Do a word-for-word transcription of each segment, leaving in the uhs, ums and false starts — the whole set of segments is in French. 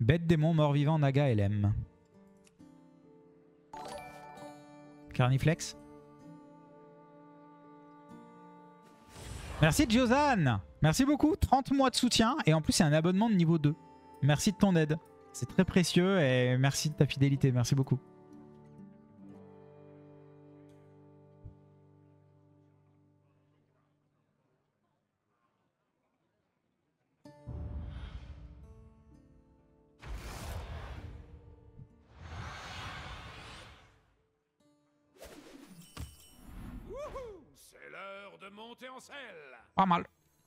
Bête, démon, mort-vivant, naga, L M. Carniflex. Merci Giozan. Merci beaucoup. trente mois de soutien. Et en plus, c'est un abonnement de niveau deux. Merci de ton aide. C'est très précieux et merci de ta fidélité. Merci beaucoup. C'est l'heure de monter en selle. Pas mal.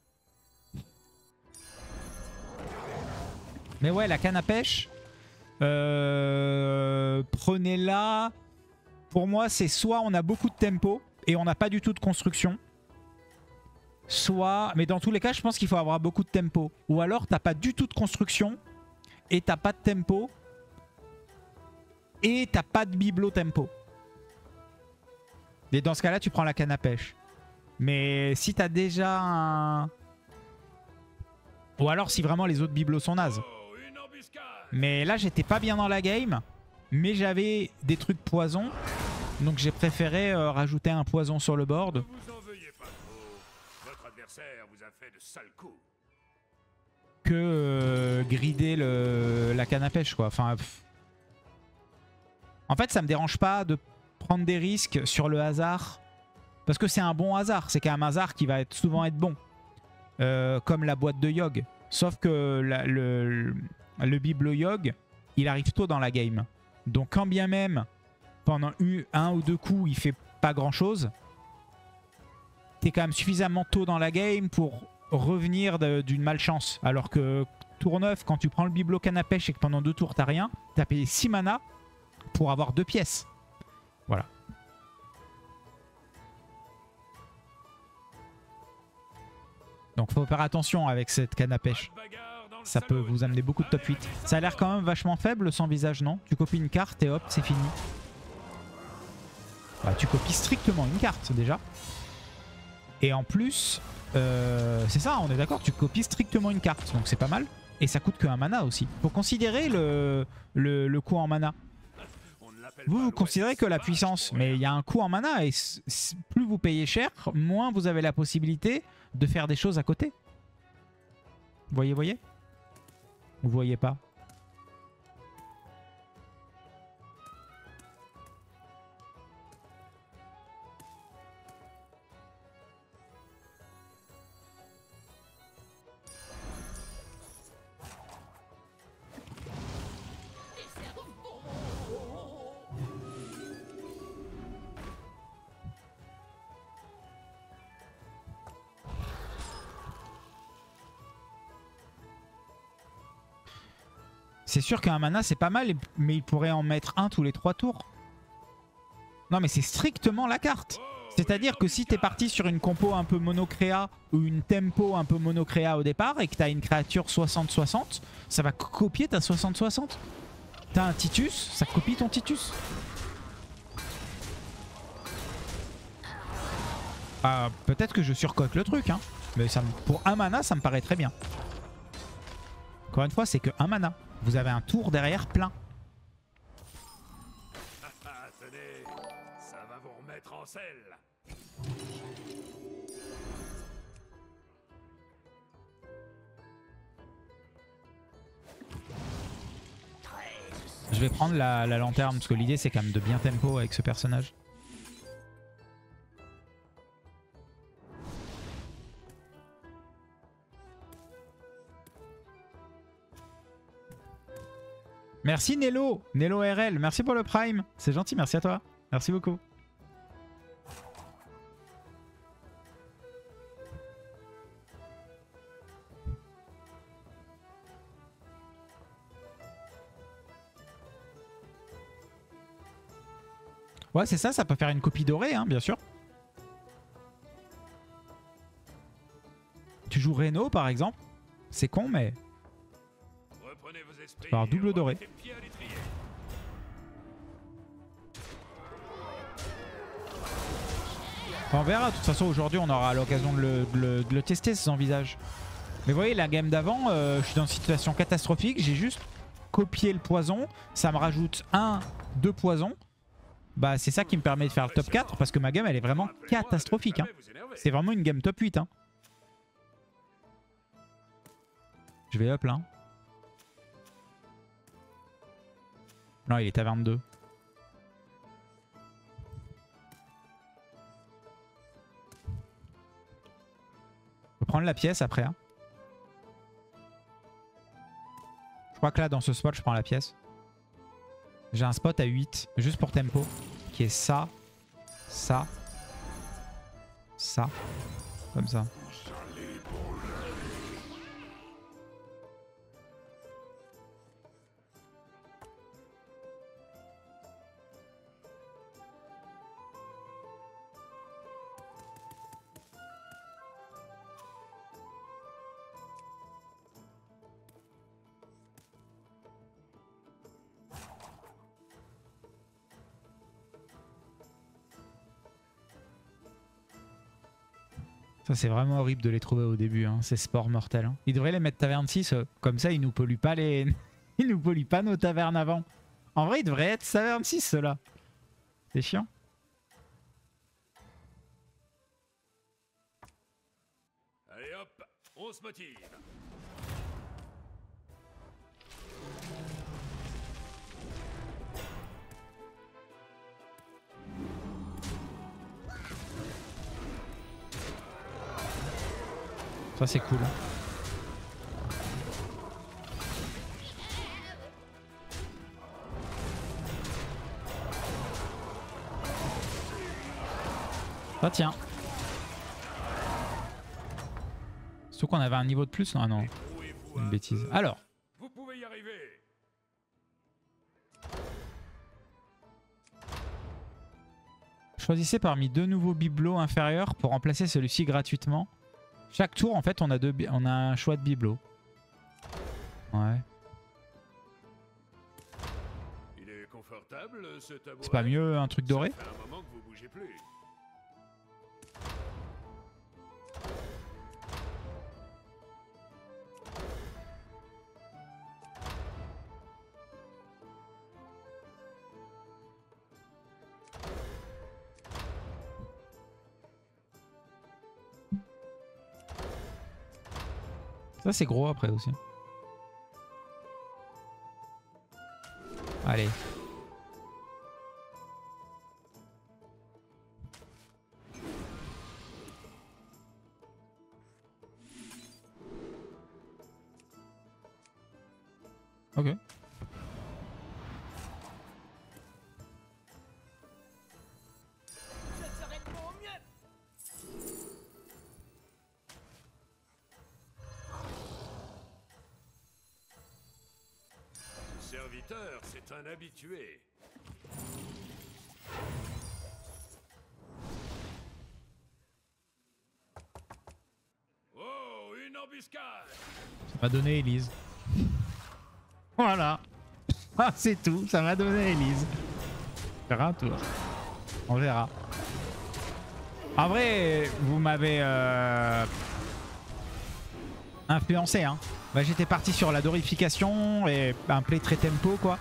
Mais ouais, la canne à pêche, euh, prenez-la. Pour moi, c'est soit on a beaucoup de tempo et on n'a pas du tout de construction. Soit, mais dans tous les cas, je pense qu'il faut avoir beaucoup de tempo. Ou alors, t'as pas du tout de construction et t'as pas de tempo et t'as pas de biblo tempo. Et dans ce cas-là, tu prends la canne à pêche. Mais si t'as déjà un... Ou alors si vraiment les autres bibelots sont nazes. Mais là, j'étais pas bien dans la game. Mais j'avais des trucs poison. Donc j'ai préféré euh, rajouter un poison sur le board. Ne vous en veuillez pas trop. Votre adversaire vous a fait de sales coups. Que euh, grider le, la canne à pêche, quoi. Enfin, pff. En fait, ça me dérange pas de prendre des risques sur le hasard. Parce que c'est un bon hasard. C'est qu'un hasard qui va être, souvent être bon. Euh, comme la boîte de Yogg. Sauf que la, le, le biblo Yogg, il arrive tôt dans la game. Donc quand bien même, pendant un ou deux coups, il fait pas grand chose, t'es quand même suffisamment tôt dans la game pour revenir d'une malchance. Alors que tour neuf, quand tu prends le biblo canne à pêche et que pendant deux tours t'as rien, t'as payé six mana pour avoir deux pièces. Voilà. Donc faut faire attention avec cette canne à pêche. Ça peut vous amener beaucoup de top huit. Ça a l'air quand même vachement faible sans visage, non? Tu copies une carte et hop, c'est fini. Bah, tu copies strictement une carte déjà. Et en plus, euh, c'est ça, on est d'accord, tu copies strictement une carte. Donc c'est pas mal. Et ça coûte que un mana aussi. Faut considérer le, le, le coût en mana. Vous, vous considérez que la puissance, mais il y a un coût en mana et plus vous payez cher, moins vous avez la possibilité de faire des choses à côté. Vous voyez, voyez? Vous voyez pas? C'est sûr qu'un mana c'est pas mal, mais il pourrait en mettre un tous les trois tours. Non mais c'est strictement la carte. C'est-à-dire que si t'es parti sur une compo un peu monocréa ou une tempo un peu monocréa au départ et que t'as une créature soixante soixante, ça va copier ta soixante soixante. T'as un Titus, ça copie ton Titus. Ah, peut-être que je surcoque le truc, hein. Mais ça me, pour un mana, ça me paraît très bien. Encore une fois, c'est que un mana. Vous avez un tour derrière plein. Ah, tenez, ça va vous remettre en selle. Je vais prendre la, la lanterne parce que l'idée c'est quand même de bien tempo avec ce personnage. Merci Nello, Nello R L, merci pour le prime, c'est gentil, merci à toi, merci beaucoup. Ouais c'est ça, ça peut faire une copie dorée hein, bien sûr. Tu joues Reno par exemple, c'est con mais... Alors double doré. On verra, de toute façon aujourd'hui on aura l'occasion de le, de, le, de le tester sans visage. Mais vous voyez la game d'avant, euh, je suis dans une situation catastrophique, j'ai juste copier le poison, ça me rajoute un, deux poisons. Bah c'est ça qui me permet de faire le top quatre parce que ma game elle est vraiment catastrophique. Hein. C'est vraiment une game top huit. Hein. Je vais up là. Non, il est à vingt-deux. Je peux prendre la pièce après. Hein. Je crois que là dans ce spot je prends la pièce. J'ai un spot à huit juste pour tempo qui est ça, ça, ça, comme ça. Ça c'est vraiment horrible de les trouver au début, hein, ces sports mortels. Hein. Ils devraient les mettre taverne six, euh, comme ça ils nous polluent pas les... ils nous polluent pas nos tavernes avant. En vrai ils devraient être taverne six ceux-là. C'est chiant. Allez hop, on se motive. Ça c'est cool. Ça tient. Surtout qu'on avait un niveau de plus. Non, non. Une bêtise. Alors. Vous pouvez y arriver. Choisissez parmi deux nouveaux bibelots inférieurs pour remplacer celui-ci gratuitement. Chaque tour, en fait, on a, deux, on a un choix de bibelot. Ouais. Il est confortable, ce tabouret. C'est pas mieux un truc doré? Ça fait un moment que vous bougez plus. Ça c'est gros après aussi. Allez. Ok. Serviteur, c'est un habitué. Oh, une embuscade. Ça m'a donné Elise. Voilà. Ah, c'est tout. Ça m'a donné Elise. Faire un tour. On verra. En vrai, vous m'avez euh... influencé, hein. Bah, j'étais parti sur la dorification et un play très tempo, quoi.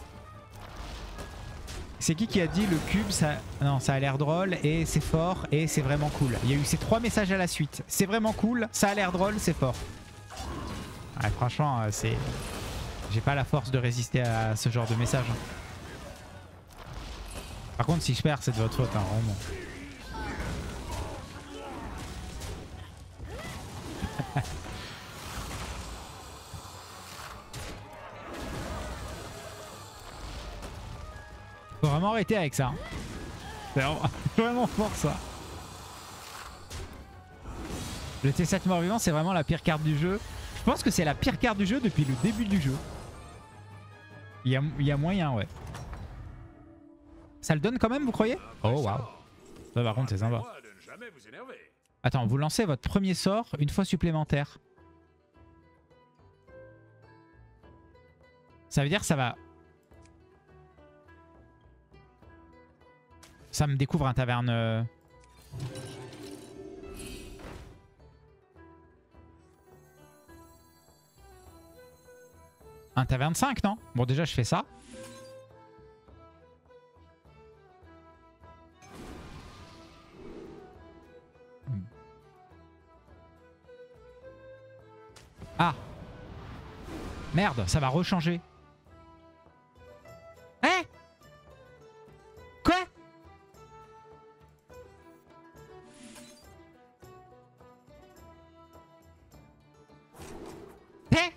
C'est qui qui a dit le cube, ça, non, ça a l'air drôle et c'est fort et c'est vraiment cool. Il y a eu ces trois messages à la suite. C'est vraiment cool, ça a l'air drôle, c'est fort. Ouais, franchement, c'est... J'ai pas la force de résister à ce genre de message. Par contre, si je perds, c'est de votre faute, hein, vraiment. Faut vraiment arrêter avec ça. C'est vraiment fort ça. Le T sept mort-vivant, c'est vraiment la pire carte du jeu. Je pense que c'est la pire carte du jeu depuis le début du jeu. Il y a, il y a moyen, ouais. Ça le donne quand même, vous croyez? Oh waouh. Ça par contre c'est sympa. Attends, vous lancez votre premier sort une fois supplémentaire. Ça veut dire que ça va... Ça me découvre un taverne... Euh... Un T vingt-cinq, non? Bon, déjà, je fais ça. Ah! Merde, ça va rechanger. Hein? Quoi? Hein?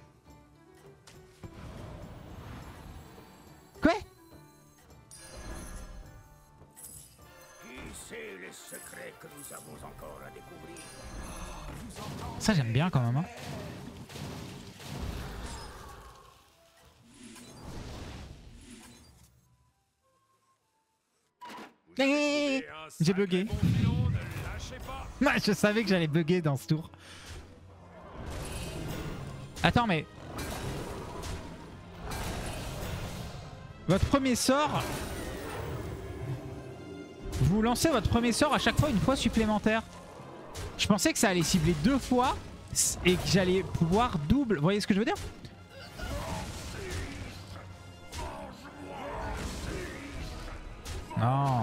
Quoi? Qui sait les secrets que nous avons encore à découvrir? Ça, j'aime bien quand même. Hein. J'ai bugué. Ouais, je savais que j'allais bugger dans ce tour. Attends, mais... Votre premier sort... Vous lancez votre premier sort à chaque fois une fois supplémentaire. Je pensais que ça allait cibler deux fois et que j'allais pouvoir double... Vous voyez ce que je veux dire? Non.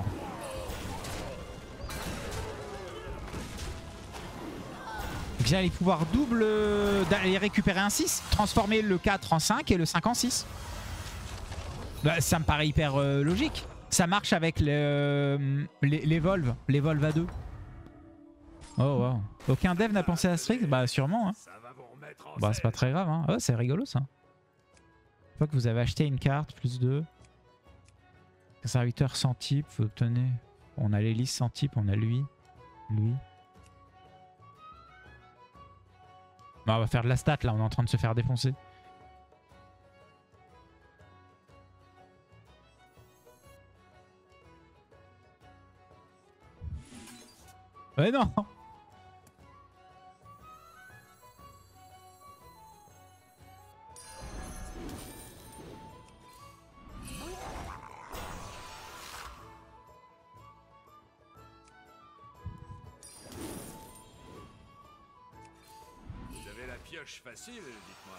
J'allais pouvoir double, euh, d'aller récupérer un six, transformer le quatre en cinq et le cinq en six. Bah, ça me paraît hyper euh, logique. Ça marche avec le, euh, les, les Volves, les Volves à deux. Oh wow. Aucun dev n'a pensé à Strix? Bah sûrement. Hein. Bah c'est pas très grave. Hein. Oh, c'est rigolo ça. Une fois que vous avez acheté une carte, plus deux. Serviteur sans type, vous obtenez... On a l'hélice sans type, on a lui. Lui. Bah, on va faire de la stat là, on est en train de se faire défoncer. Ouais non. Vous avez la pioche facile, dites-moi.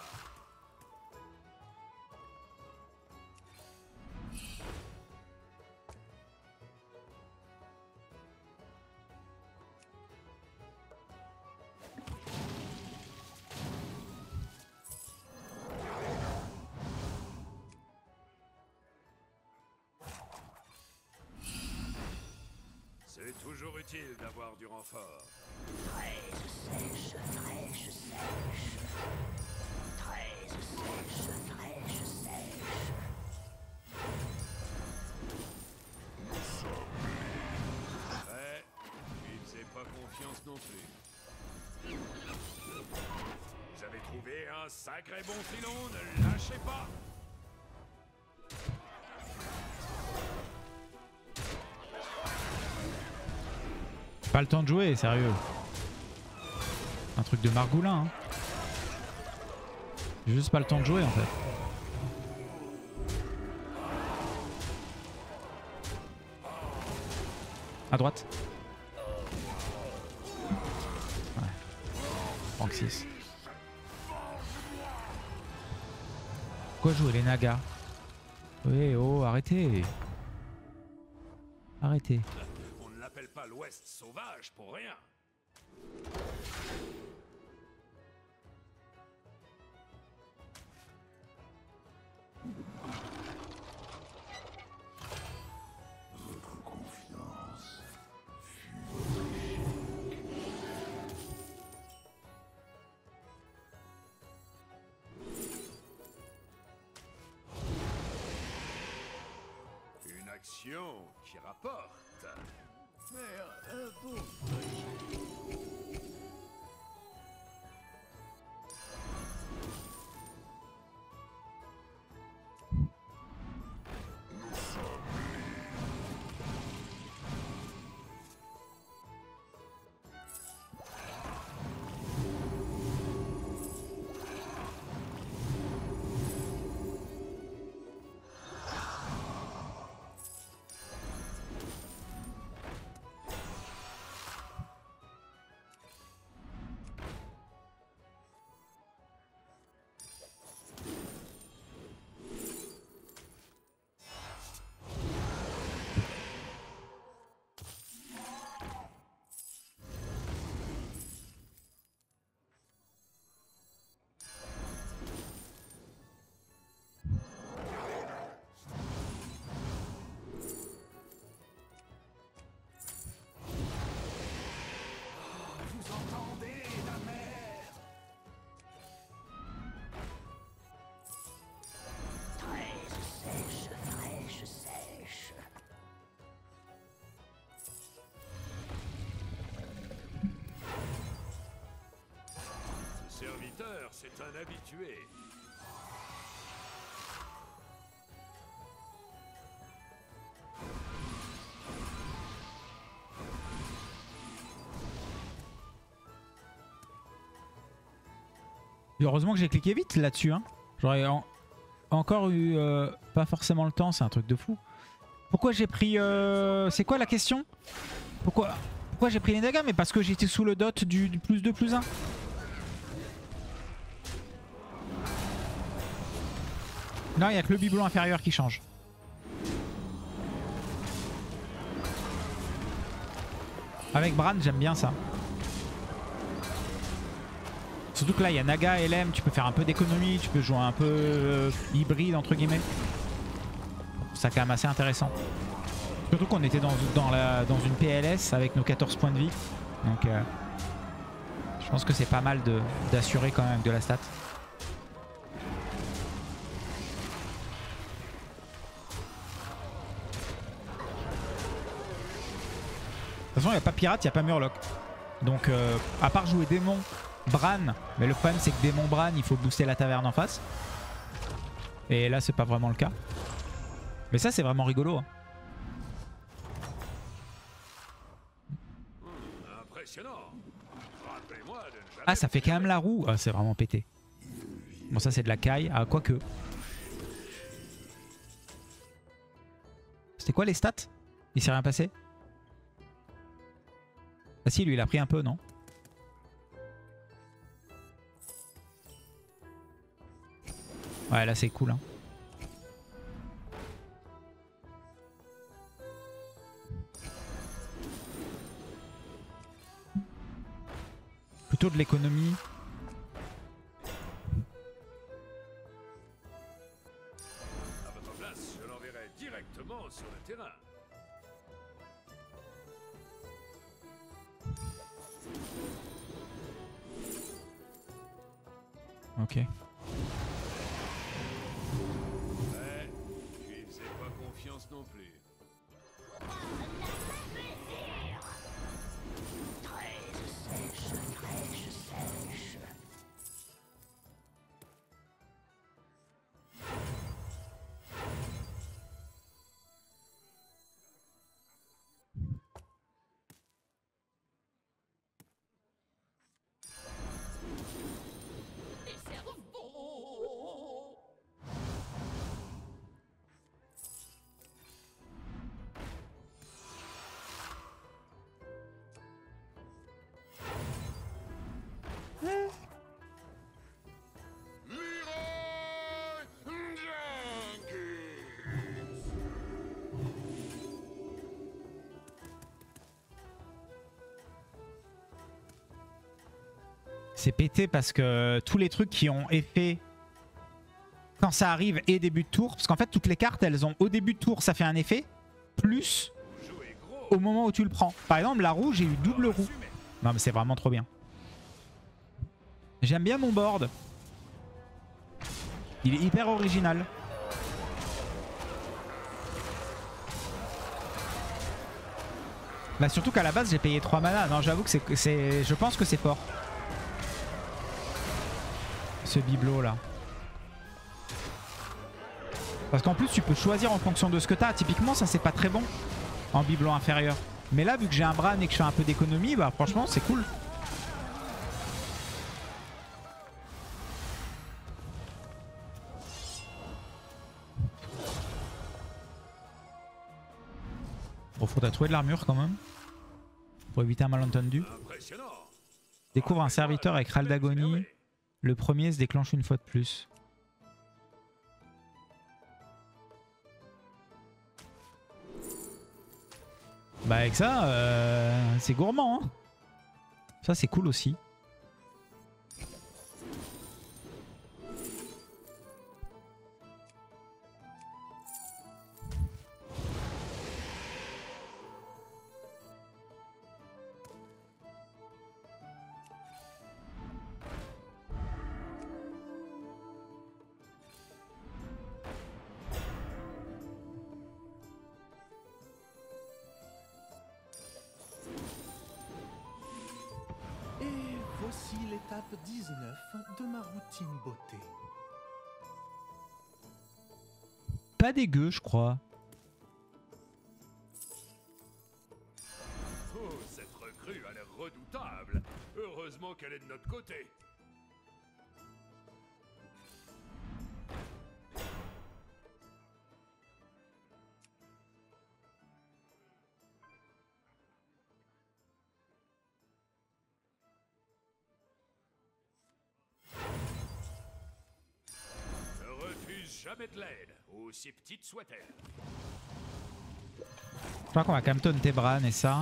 C'est toujours utile d'avoir du renfort. Fraise sèche, fraîche, sèche. Fraise sèche, fraîche, sèche. Ouais, il ne fait pas confiance non plus. Vous avez trouvé un sacré bon filon, ne lâchez pas. Pas le temps de jouer, sérieux. Un truc de margoulin. Hein. J'ai juste pas le temps de jouer en fait. À droite. Ouais. Rank six. Pourquoi jouer les nagas? Oui, oh, arrêtez. Arrêtez. On ne l'appelle pas l'Ouest sauvage pour rien. Votre confiance Une action qui rapporte. faire un bon serviteur, c'est un habitué. Et heureusement que j'ai cliqué vite là-dessus. Hein. J'aurais en encore eu euh, pas forcément le temps, c'est un truc de fou. Pourquoi j'ai pris... Euh... C'est quoi la question? Pourquoi, Pourquoi j'ai pris les dégâts? Mais parce que j'étais sous le dot du, du plus deux plus un. Non, il n'y a que le bibelot inférieur qui change. Avec Bran, j'aime bien ça. Surtout que là, il y a Naga, L M, tu peux faire un peu d'économie, tu peux jouer un peu euh, hybride, entre guillemets. C'est quand même assez intéressant. Surtout qu'on était dans, dans, la, dans une P L S avec nos quatorze points de vie. Donc, euh, je pense que c'est pas mal d'assurer quand même de la stat. De toute façon, il n'y a pas pirate, il n'y a pas murloc. Donc, euh, à part jouer démon, Bran, mais le problème c'est que démon Bran, il faut booster la taverne en face. Et là, c'est pas vraiment le cas. Mais ça, c'est vraiment rigolo. Hein. Impressionnant. Rappelez-moi de ne jamais Ah, ça fait quand même la roue. Ah, c'est vraiment pété. Bon, ça, c'est de la caille. Ah, quoique. C'était quoi les stats? Il s'est rien passé? Ah si, lui, il a pris un peu, non? Ouais, là, c'est cool. Hein. Plutôt de l'économie. À votre place, je l'enverrai directement sur le terrain. Ok. Mais je lui faisais pas confiance non plus. Fraise sèche, fraîche sèche. C'est pété parce que tous les trucs qui ont effet quand ça arrive et début de tour, parce qu'en fait toutes les cartes elles ont au début de tour ça fait un effet, plus au moment où tu le prends. Par exemple la roue, j'ai eu double roue. Non mais c'est vraiment trop bien. J'aime bien mon board. Il est hyper original. Bah surtout qu'à la base j'ai payé trois mana. Non j'avoue que c'est, je pense que c'est fort. Ce bibelot là. Parce qu'en plus tu peux choisir en fonction de ce que t'as. Typiquement ça c'est pas très bon en bibelot inférieur. Mais là vu que j'ai un Bran et que je fais un peu d'économie, bah franchement c'est cool. Bon faudra trouver de l'armure quand même. Pour éviter un malentendu. Découvre un serviteur avec Râle d'Agonie. Le premier se déclenche une fois de plus. Bah avec ça, euh, c'est gourmand. Hein, ça c'est cool aussi. Voici l'étape dix-neuf de ma routine beauté. Pas dégueu, je crois. Oh, cette recrue a l'air redoutable. Heureusement qu'elle est de notre côté. Ne refuse jamais de l'aide, aussi petite soit-elle. Je crois qu'on va Campton Tebran et ça.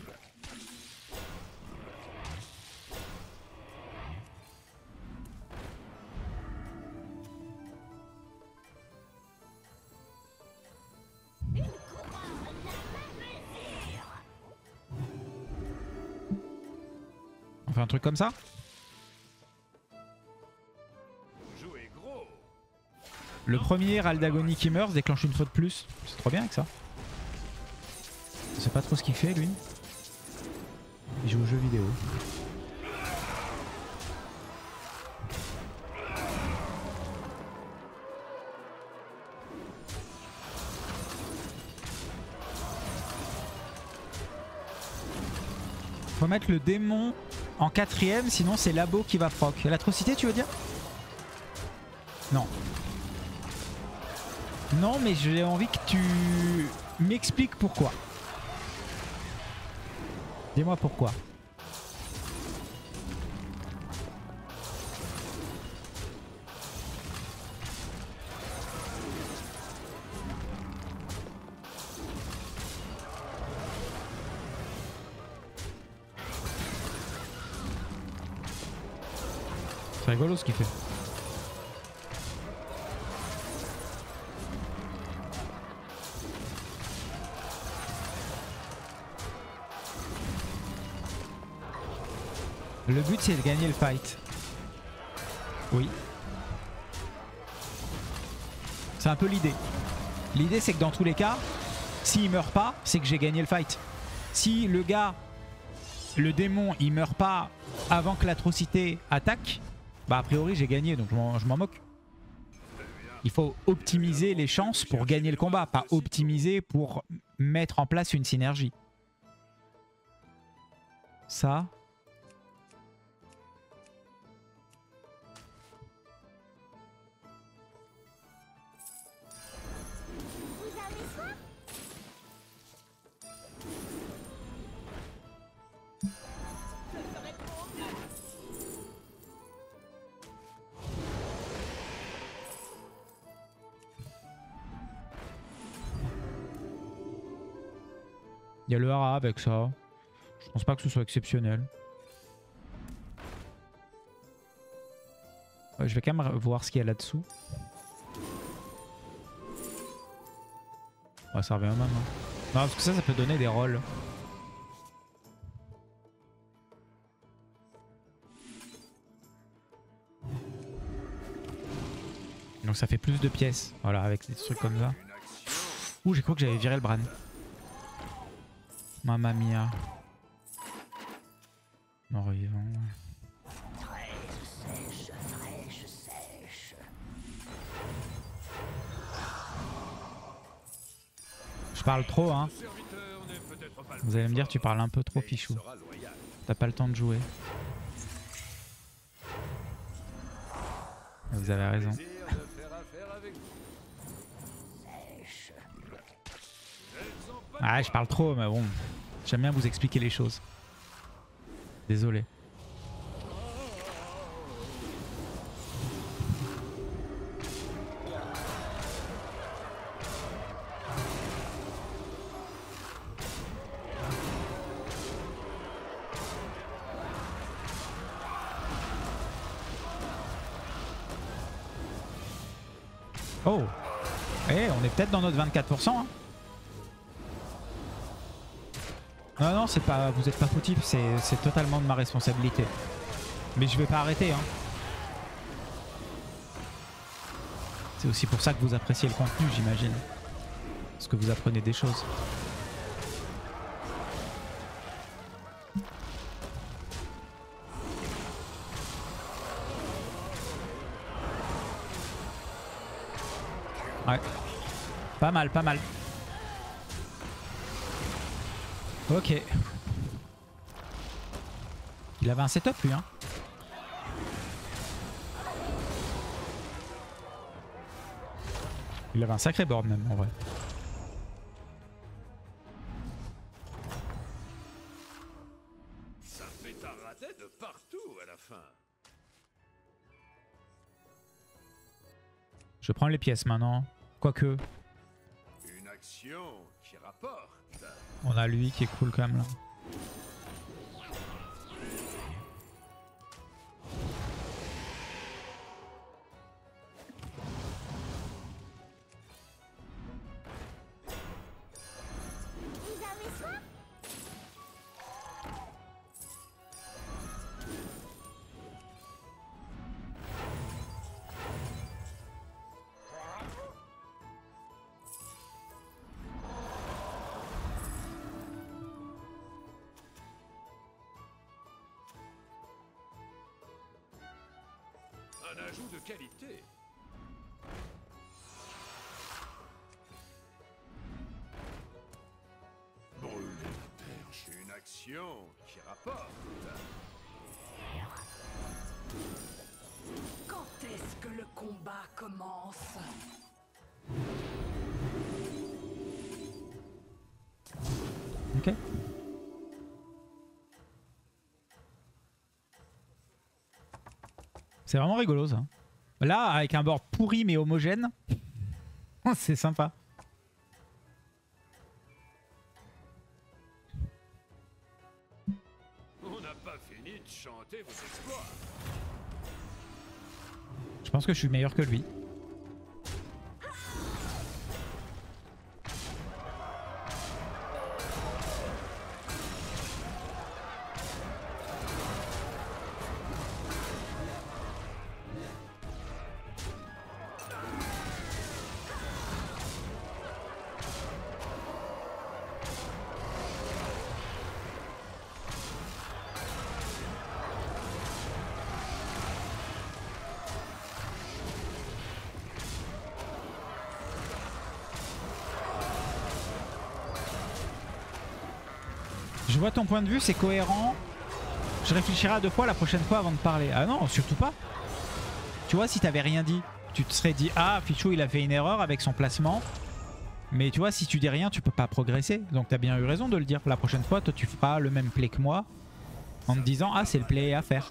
On fait un truc comme ça. Jouez gros. Le premier Aldagoni qui meurt déclenche une faute plus. C'est trop bien avec ça. Je sais pas trop ce qu'il fait lui. Il joue aux jeux vidéo. Faut mettre le démon en quatrième, sinon c'est Labo qui va proc. L'atrocité tu veux dire? Non. Non mais j'ai envie que tu m'expliques pourquoi. Dis-moi pourquoi. C'est rigolo ce qu'il fait. Le but c'est de gagner le fight. Oui. C'est un peu l'idée. L'idée c'est que dans tous les cas, s'il meurt pas, c'est que j'ai gagné le fight. Si le gars, le démon, il meurt pas avant que l'atrocité attaque, bah a priori j'ai gagné, donc je m'en moque. Il faut optimiser les chances pour gagner le combat, pas optimiser pour mettre en place une synergie. Ça... Il y a le hara avec ça. Je pense pas que ce soit exceptionnel. Ouais, je vais quand même voir ce qu'il y a là-dessous. Ouais, ça revient même. Hein. Non, parce que ça, ça peut donner des rôles. Donc ça fait plus de pièces. Voilà, avec des trucs comme ça. Ouh, j'ai cru que j'avais viré le Bran. Mamma mia. Mort vivant. Sèche, fraîche, sèche. Je parle trop, hein. Vous allez me dire, tu parles un peu trop, Fichou. T'as pas le temps de jouer. Vous avez raison. Ah, je parle trop, mais bon. J'aime bien vous expliquer les choses. Désolé. Oh. Eh, on est peut-être dans notre vingt-quatre pour cent. Hein. Non, non, c'est pas, vous êtes pas fautif, c'est totalement de ma responsabilité. Mais je vais pas arrêter. Hein. C'est aussi pour ça que vous appréciez le contenu, j'imagine. Parce que vous apprenez des choses. Ouais. Pas mal, pas mal. Ok. Il avait un setup lui hein. Il avait un sacré board même en vrai. Ça fait tarader de partout à la fin. Je prends les pièces maintenant. Quoique. Une action qui rapporte. On a lui qui est cool quand même là. Un ajout de qualité. Brûler la perche, une action qui rapporte. Quand est-ce que le combat commence? Ok. C'est vraiment rigolo ça. Là, avec un board pourri mais homogène, c'est sympa. On n'a pas fini de chanter vos exploits. Je pense que je suis meilleur que lui. Je vois ton point de vue, c'est cohérent. Je réfléchirai à deux fois la prochaine fois avant de parler. Ah non, surtout pas. Tu vois, si t'avais rien dit, tu te serais dit ah, Fichou il a fait une erreur avec son placement. Mais tu vois, si tu dis rien, tu peux pas progresser. Donc t'as bien eu raison de le dire. La prochaine fois, toi tu feras le même play que moi en te disant ah, c'est le play à faire.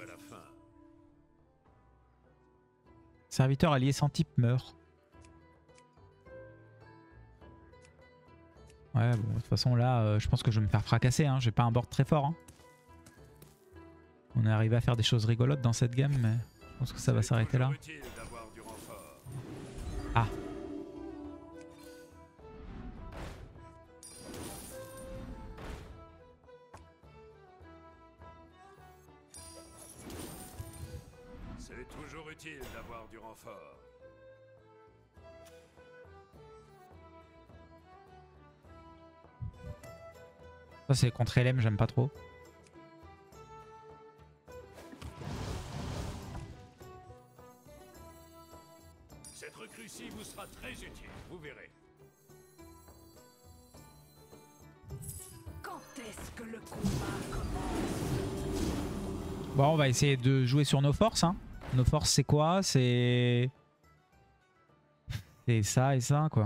Serviteur allié sans type meurt. Ouais, bon, de toute façon là, euh, je pense que je vais me faire fracasser. Hein. J'ai pas un board très fort. Hein. On est arrivé à faire des choses rigolotes dans cette game, mais je pense que ça va s'arrêter là. Ah. C'est toujours utile d'avoir du renfort. Ça c'est contre L M, j'aime pas trop. Cette recrue-ci vous sera très utile, vous verrez. Quand est-ce que le combat commence? Bon, on va essayer de jouer sur nos forces. Hein. Nos forces c'est quoi? C'est... C'est ça et ça quoi.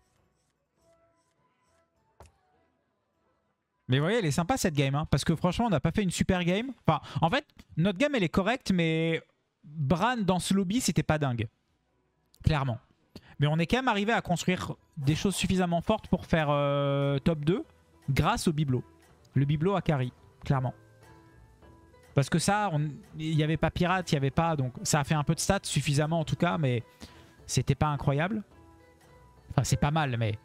Mais vous voyez, elle est sympa cette game, hein, parce que franchement, on n'a pas fait une super game. Enfin, en fait, notre game, elle est correcte, mais Bran dans ce lobby, c'était pas dingue. Clairement. Mais on est quand même arrivé à construire des choses suffisamment fortes pour faire euh, top deux grâce au bibelot. Le bibelot a carry, clairement. Parce que ça, il n'y avait pas pirate, il n'y avait pas... Donc ça a fait un peu de stats, suffisamment en tout cas, mais c'était pas incroyable. Enfin, c'est pas mal, mais...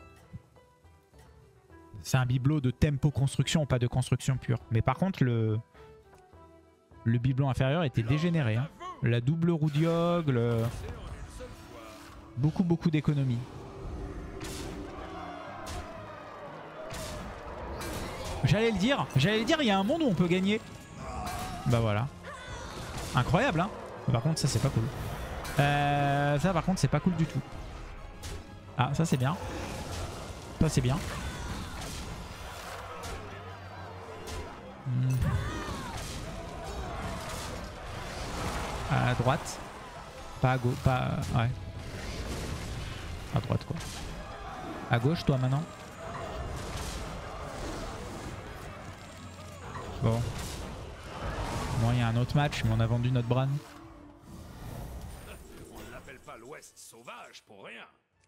C'est un bibelot de tempo construction, pas de construction pure. Mais par contre, le, le bibelot inférieur était dégénéré. Hein. La double roue diog, le... beaucoup, beaucoup d'économies. J'allais le dire, j'allais le dire, il y a un monde où on peut gagner. Bah voilà. Incroyable, hein. Par contre, ça, c'est pas cool. Euh, ça, par contre, c'est pas cool du tout. Ah, ça c'est bien. Ça c'est bien. Hmm. À droite. Pas à gauche. Pas. Ouais. À droite quoi. À gauche toi maintenant. Bon. Bon, il y a un autre match, mais on a vendu notre Bran. On ne l'appelle pas l'Ouest sauvage pour rien.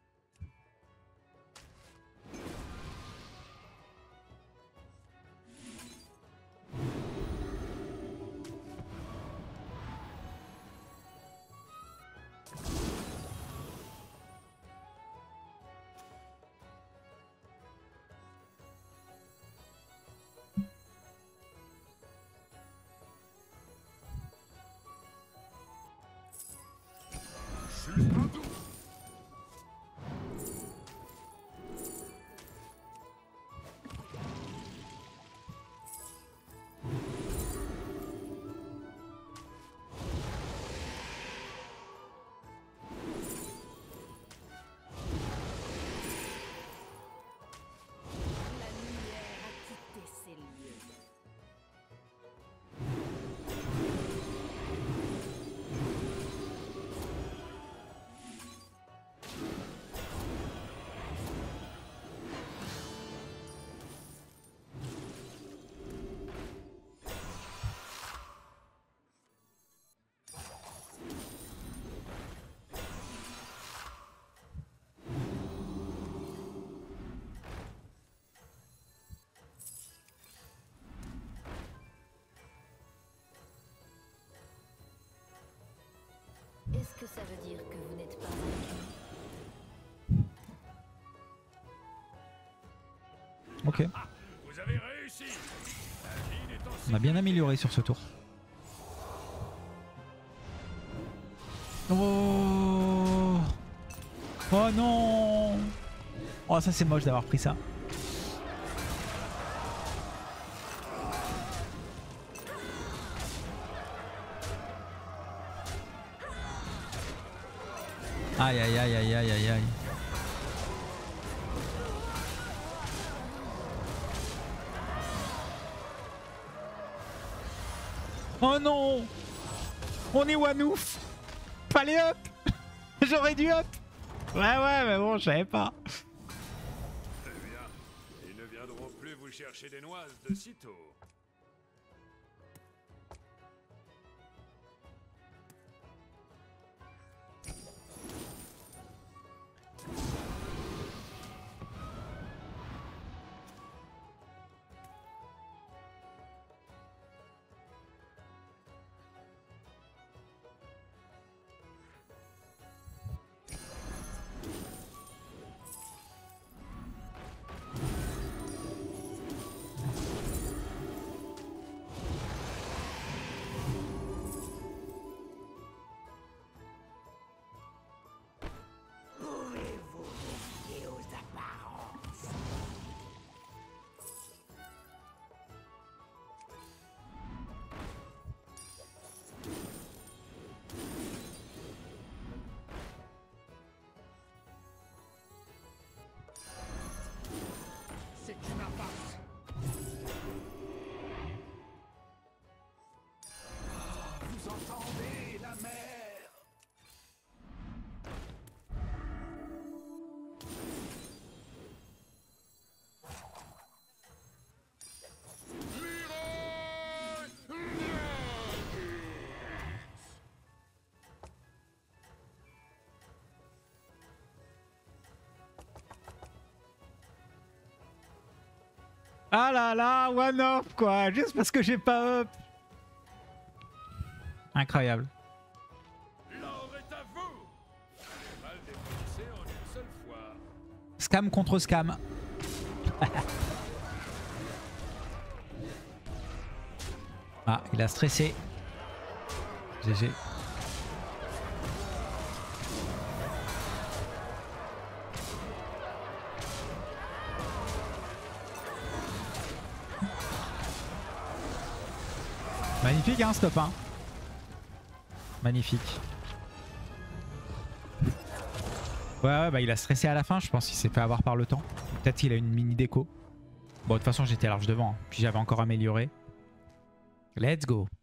Est-ce que ça veut dire que vous n'êtes pas vaincu? Ok. Vous avez réussi. La ville est en On a bien amélioré sur ce tour. Oh, oh non. Oh ça c'est moche d'avoir pris ça. Aïe aïe aïe aïe aïe aïe aïe. Oh non. On est Wanouf. Fallait up. J'aurais dû up. Ouais ouais mais bon je savais pas. Très bien. Ils ne viendront plus vous chercher des noises de sitôt. Ah là là, one off quoi, juste parce que j'ai pas up. Incroyable. L'or est à vous. Mal dépensé en une seule fois. Scam contre scam. Ah, il a stressé. G G. Magnifique hein, stop hein. Magnifique. Ouais, ouais, bah il a stressé à la fin, je pense qu'il s'est fait avoir par le temps. Peut-être qu'il a une mini déco. Bon, de toute façon, j'étais large devant, hein. Puis j'avais encore amélioré. Let's go.